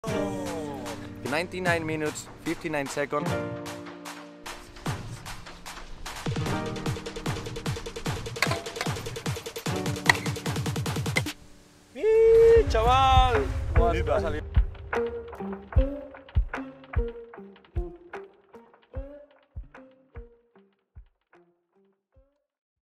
99 minutes, 59 seconds. ¡Chaval! Buah, se me ha salido.